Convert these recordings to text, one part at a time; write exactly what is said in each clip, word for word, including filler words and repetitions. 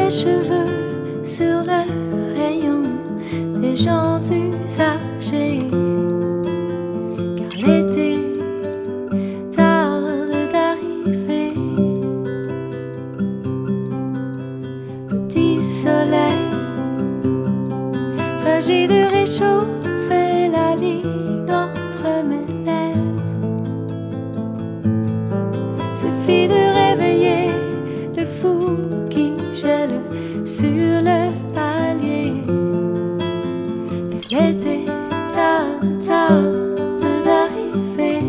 tes cheveux sur le rayon des gens usagés, car l'été tarde d'arriver. Petit soleil, s'agit de réchauffer la ligne entre mes lèvres. Suffit de réveiller le fou qui gèle sur le palier, que l'été tarde, tarde d'arriver.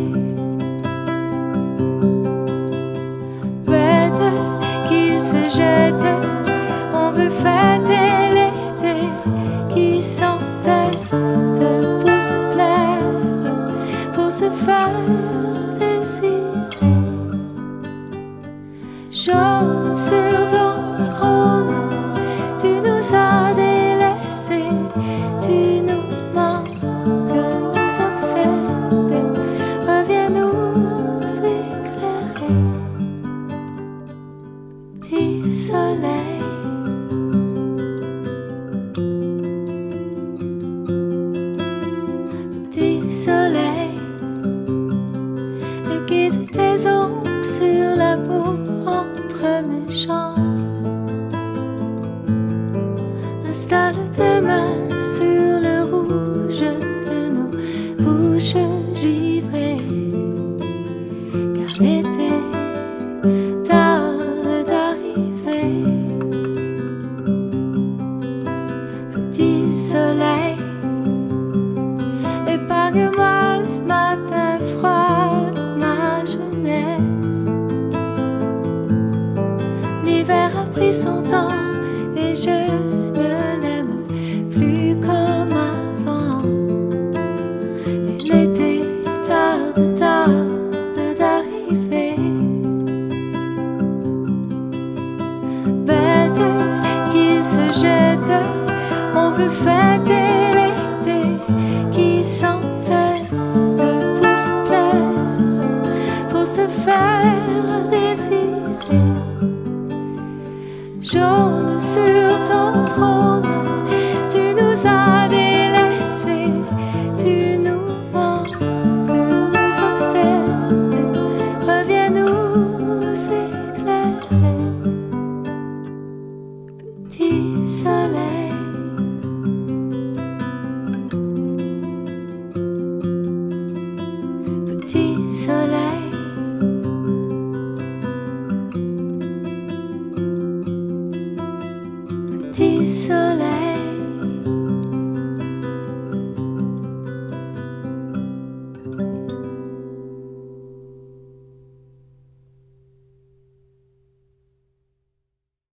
Bête qu'il se jette, on veut fêter l'été qui s'entête pour se plaire, pour se faire désirer. Jaune sur ton trône, tu nous as délaissés, tu nous manques, nous obsèdes, reviens nous éclairer. Petit soleil, petit soleil, aiguise tes ongles sur la peau entre mes jambes. Installe tes mains sur le rouge de nos bouches givrées, car l'été tarde d'arriver. Petit soleil, épargne-moi le matin froid de ma jeunesse. L'hiver a pris son temps et je ne l'aime plus comme avant. Et l'été tarde, tarde d'arriver. Bête qui se jette, on veut fêter l'été qui s'entête pour se plaire, pour se faire désirer. Jaune sur ton trône,